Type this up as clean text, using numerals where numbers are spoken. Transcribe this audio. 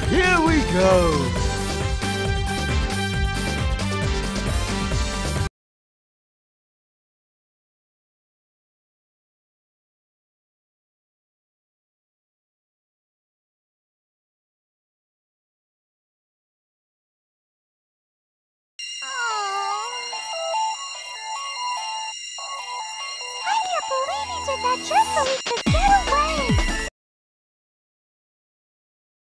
Here we go! I can't believe he did that just so he could get away!